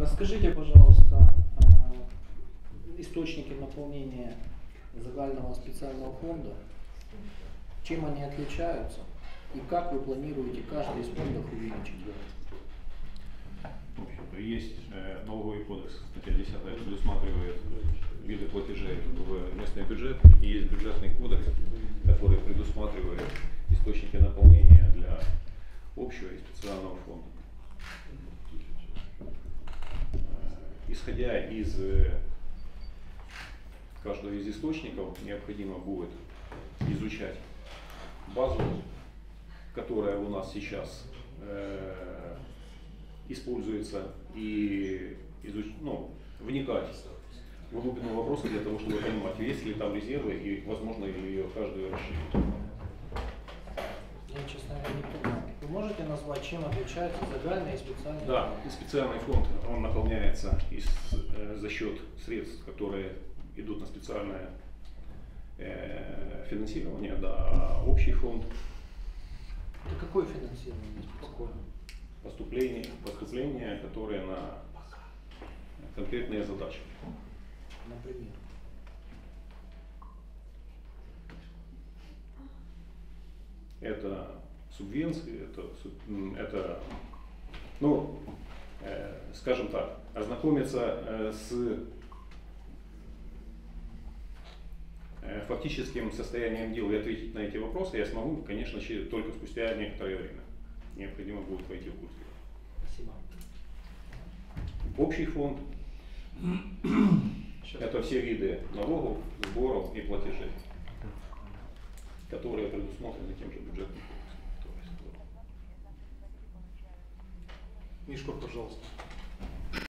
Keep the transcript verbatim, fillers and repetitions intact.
Скажите, пожалуйста, источники наполнения загального специального фонда, чем они отличаются и как вы планируете каждый из фондов увеличить? Есть э, налоговый кодекс, статья десятая, предусматривает виды платежей в местный бюджет, и есть бюджетный кодекс, который предусматривает источники наполнения для общего и специального фонда. Исходя из каждого из источников, необходимо будет изучать базу, которая у нас сейчас э, используется, и изуч... ну, вникать в глубину вопроса для того, чтобы понимать, есть ли там резервы и возможно ли ее каждую расширить. Я, честно говоря, не понимаю. Вы можете назвать, чем отличается загальный и специальный Да, фонд? и специальный фонд, он наполняется из, э, за счет средств, которые идут на специальное э, финансирование, да, а общий фонд. Это какое финансирование специальное? Поступления, поступления, которые на конкретные задачи. Например? Это субвенции, это, это ну, э, скажем так, ознакомиться э, с э, фактическим состоянием дел и ответить на эти вопросы я смогу, конечно, через, только спустя некоторое время. Необходимо будет войти в курс дела. Спасибо. Общий фонд – это все виды налогов, сборов и платежей, которые предусмотрены тем же бюджетным кодексом. Мишка, пожалуйста.